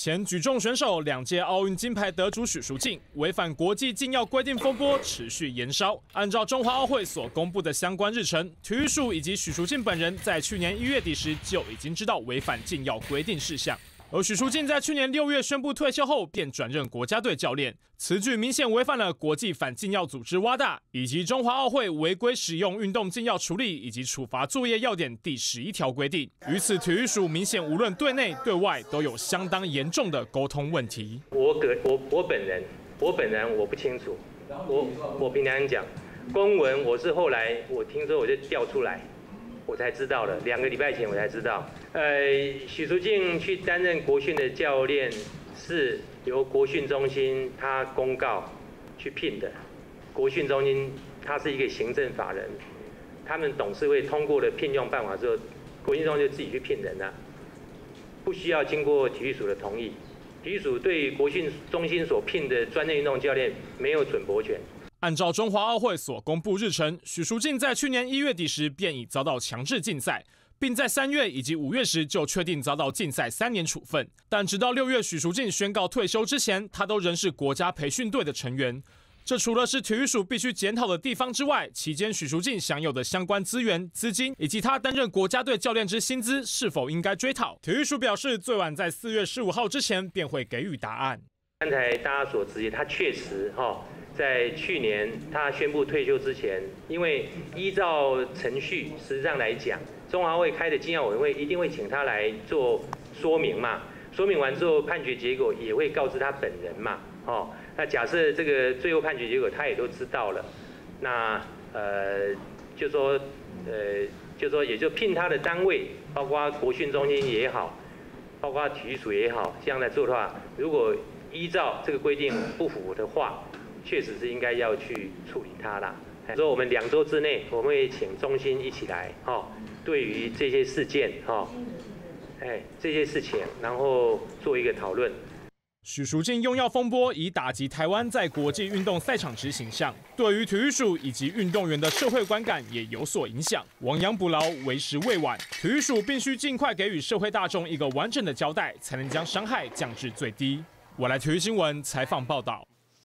前举重选手、2届奥运金牌得主许淑净违反国际禁药规定风波持续延烧。按照中华奥会所公布的相关日程，体育署以及许淑净本人在去年1月底时就已经知道违反禁药规定事项。而许淑净在去年6月宣布退休后，便转任国家队教练，此举明显违反了国际反禁药组织WADA以及中华奥会违规使用运动禁药处理以及处罚作业要点第11条规定。于此，体育署明显无论对内对外都有相当严重的沟通问题。 我本人我不清楚，我平常讲公文，我是后来我听说我就调出来。我才知道了，2个礼拜前我才知道。许淑净去担任国训的教练，是由国训中心他公告去聘的。国训中心他是一个行政法人，他们董事会通过了聘用办法之后，国训中心就自己去聘人了，不需要经过体育署的同意。体育署对国训中心所聘的专业运动教练没有准驳权。 按照中华奥会所公布日程，许淑净在去年1月底时便已遭到强制禁赛，并在3月以及5月时就确定遭到禁赛3年处分。但直到6月许淑净宣告退休之前，他都仍是国家培训队的成员。这除了是体育署必须检讨的地方之外，期间许淑净享有的相关资源、资金，以及他担任国家队教练之薪资，是否应该追讨？体育署表示，最晚在4月15号之前便会给予答案。 刚才大家所知，他确实在去年他宣布退休之前，因为依照程序，实际上来讲，中华会开的禁药委员会一定会请他来做说明嘛。说明完之后，判决结果也会告知他本人嘛。那假设这个最后判决结果他也都知道了，那就说也就聘他的单位，包括国训中心也好，包括体育署也好，这样来做的话，如果依照这个规定不符的话，确实是应该要去处理它啦。说我们2周之内，我们会请中心一起来，对于这些事件，这些事情，然后做一个讨论。 许淑净用药风波以打击台湾在国际运动赛场之形象，对于体育署以及运动员的社会观感也有所影响。亡羊补牢，为时未晚，体育署必须尽快给予社会大众一个完整的交代，才能将伤害降至最低。我来体育新闻采访报道。